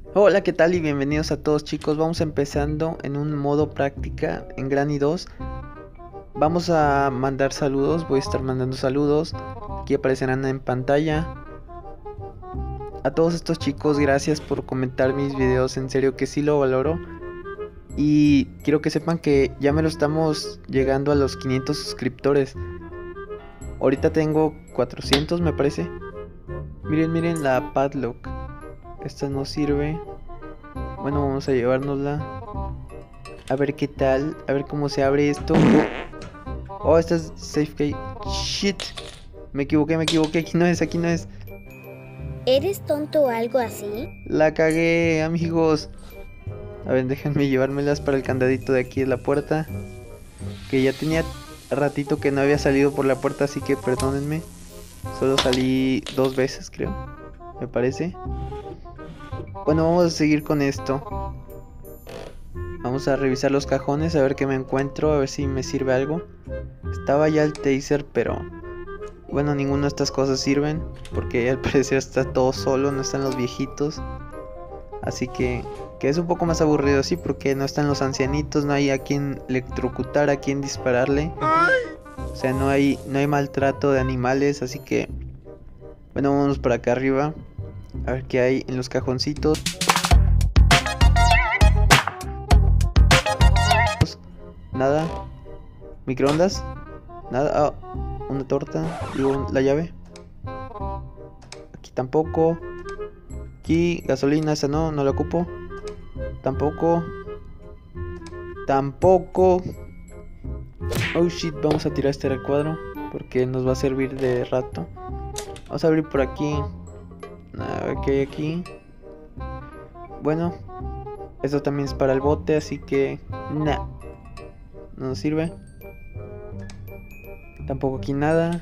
Hola, ¿qué tal? Y bienvenidos a todos, chicos. Vamos empezando en un modo práctica en Granny 2. Vamos a mandar saludos, voy a estar mandando saludos. Aquí aparecerán en pantalla. A todos estos chicos, gracias por comentar mis videos, en serio que sí lo valoro. Y quiero que sepan que ya me lo estamos llegando a los 500 suscriptores. Ahorita tengo 400, me parece. Miren la padlock. Esta no sirve. Bueno, vamos a llevárnosla. A ver qué tal, a ver cómo se abre esto. Oh, esta es safe key. Shit. Me equivoqué, aquí no es, aquí no es. ¿Eres tonto o algo así? La cagué, amigos. A ver, déjenme llevármelas para el candadito de aquí de la puerta. Que ya tenía ratito que no había salido por la puerta, así que perdónenme. Solo salí 2 veces, creo. Me parece. Bueno, vamos a seguir con esto. Vamos a revisar los cajones, a ver qué me encuentro, a ver si me sirve algo. Estaba ya el taser, pero bueno, ninguna de estas cosas sirven, porque al parecer está todo solo, no están los viejitos. Así que es un poco más aburrido así, porque no están los ancianitos, no hay a quien electrocutar, a quien dispararle. O sea, no hay maltrato de animales, así que bueno, vamos por acá arriba, a ver qué hay en los cajoncitos. Nada. Microondas. Nada. Ah, una torta. Digo, la llave. Aquí tampoco. Aquí, gasolina, esa no la ocupo. Tampoco. Tampoco. Oh shit, vamos a tirar este recuadro, porque nos va a servir de rato. Vamos a abrir por aquí. A ver qué hay aquí. Bueno, esto también es para el bote, así que nah, no nos sirve. Tampoco aquí nada.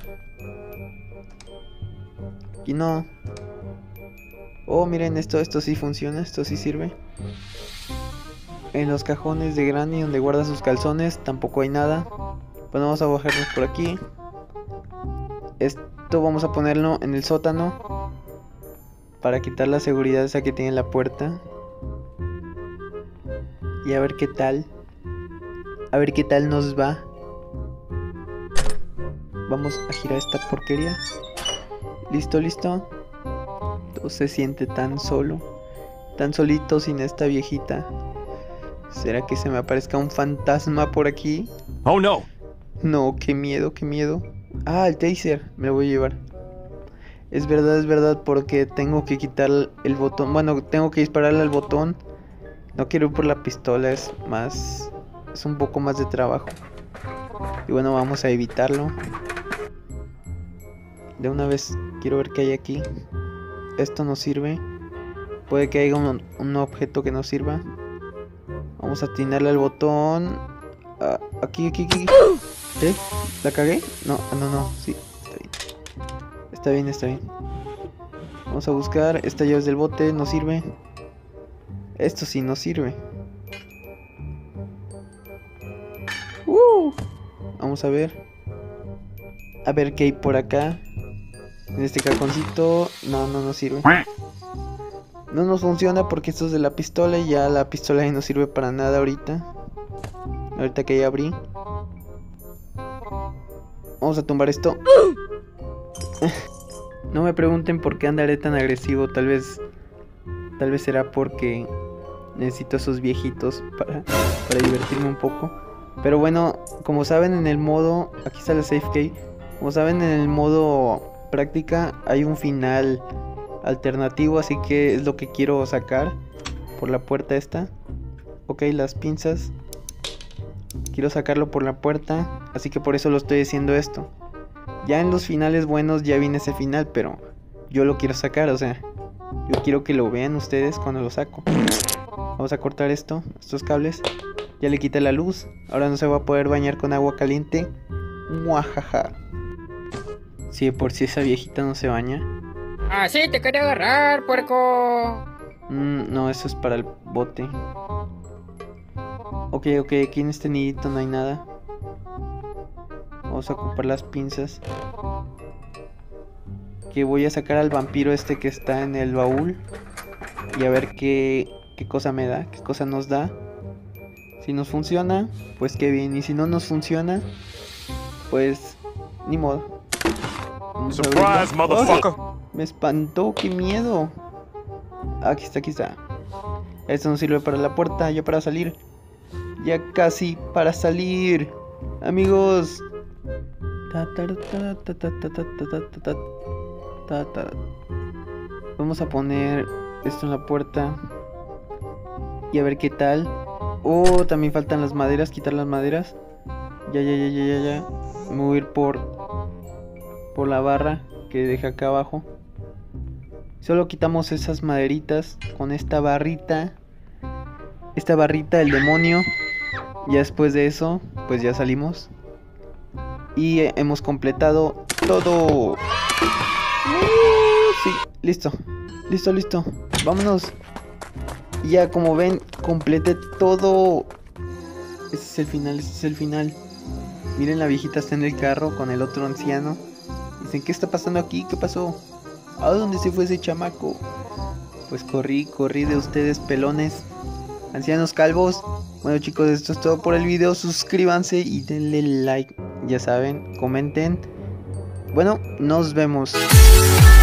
Aquí no. Oh, miren, esto sí funciona, esto sí sirve. En los cajones de Granny donde guarda sus calzones tampoco hay nada. Bueno, vamos a bajarnos por aquí. Esto vamos a ponerlo en el sótano para quitar la seguridad esa que tiene la puerta. Y a ver qué tal. A ver qué tal nos va. Vamos a girar esta porquería. Listo, listo. Todo se siente tan solo. Tan solito sin esta viejita. ¿Será que se me aparezca un fantasma por aquí? Oh no. No, qué miedo, qué miedo. Ah, el taser, me lo voy a llevar. Es verdad, porque tengo que quitar el botón. Bueno, tengo que dispararle al botón. No quiero ir por la pistola, es un poco más de trabajo. Y bueno, vamos a evitarlo. De una vez quiero ver qué hay aquí. Esto no sirve. Puede que haya un objeto que no sirva. Vamos a atinarle al botón. Aquí. ¿Eh? ¿La cagué? No, sí, está bien. Está bien. Vamos a buscar. Esta llave es del bote, no sirve. Esto sí no sirve. Vamos a ver. A ver qué hay por acá. En este cajoncito. No sirve. No nos funciona porque esto es de la pistola y ya la pistola no sirve para nada ahorita. Ahorita que ya abrí. Vamos a tumbar esto. No me pregunten por qué andaré tan agresivo. Tal vez será porque necesito esos viejitos para divertirme un poco. Pero bueno, como saben en el modo... Aquí está la safe key. Como saben en el modo práctica hay un final alternativo, así que es lo que quiero sacar por la puerta esta. Ok, las pinzas. Quiero sacarlo por la puerta, así que por eso lo estoy haciendo esto. Ya en los finales buenos ya viene ese final, pero yo lo quiero sacar, o sea, yo quiero que lo vean ustedes cuando lo saco. Vamos a cortar estos cables. Ya le quité la luz. Ahora no se va a poder bañar con agua caliente. Muajaja. Si de por sí esa viejita no se baña. Así te quería agarrar, puerco. No, eso es para el bote. Ok, aquí en este nidito no hay nada. Vamos a ocupar las pinzas. Que voy a sacar al vampiro este que está en el baúl. y a ver qué cosa me da, qué cosa nos da. Si nos funciona, pues qué bien. Y si no nos funciona, pues ni modo. Vamos a Surprise, abrirlo. motherfucker. ¡Ay! Me espantó, qué miedo. Aquí está, aquí está. Esto nos sirve para la puerta, ya para salir. Ya casi para salir. Amigos. Vamos a poner esto en la puerta. Y a ver qué tal. Oh, también faltan las maderas, quitar las maderas. Ya. Me voy a ir por la barra que deja acá abajo. Solo quitamos esas maderitas con esta barrita. Esta barrita del demonio. Ya después de eso, pues ya salimos. Y hemos completado todo. Sí, listo. Listo. Vámonos. Ya como ven, completé todo. Ese es el final. Miren, la viejita está en el carro con el otro anciano. Dicen, ¿qué está pasando aquí? ¿Qué pasó? ¿A dónde se fue ese chamaco? Pues corrí de ustedes, pelones, ancianos calvos. Bueno, chicos, esto es todo por el video. Suscríbanse y denle like. Ya saben, comenten. Bueno, nos vemos.